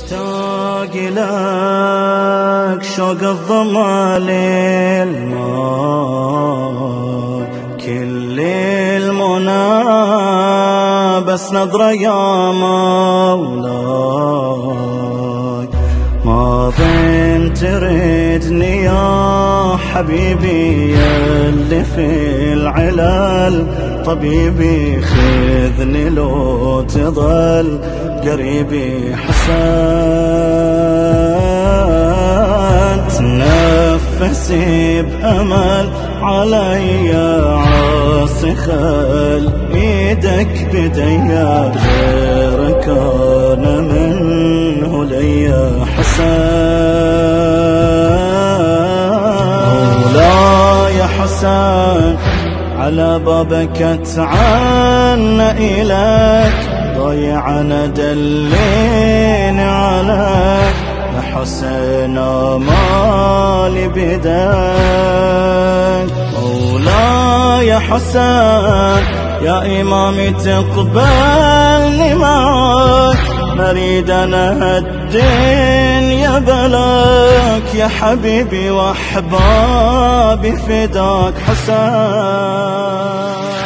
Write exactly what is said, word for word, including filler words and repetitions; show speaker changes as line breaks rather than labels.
مشتاق لك شوق الظما للماء، كل المنى بس نظرة يا مولاي. ما بين تردني يا حبيبي يلي في العلل، طبيبي خذني لو تظل قريبي حسن. تنفسي بأمل علي عاصي، خل ايدك بديا غيرك انا منه لي حسن. مولاي حسن على بابك اتعنى إليك، ضيعنا دلين عليك يا حسين مالي بدك. مولاي حسين يا إمامي تقبلني معك، مريد أنا الدنيا بلاك يا حبيبي وأحبابي فداك حسين.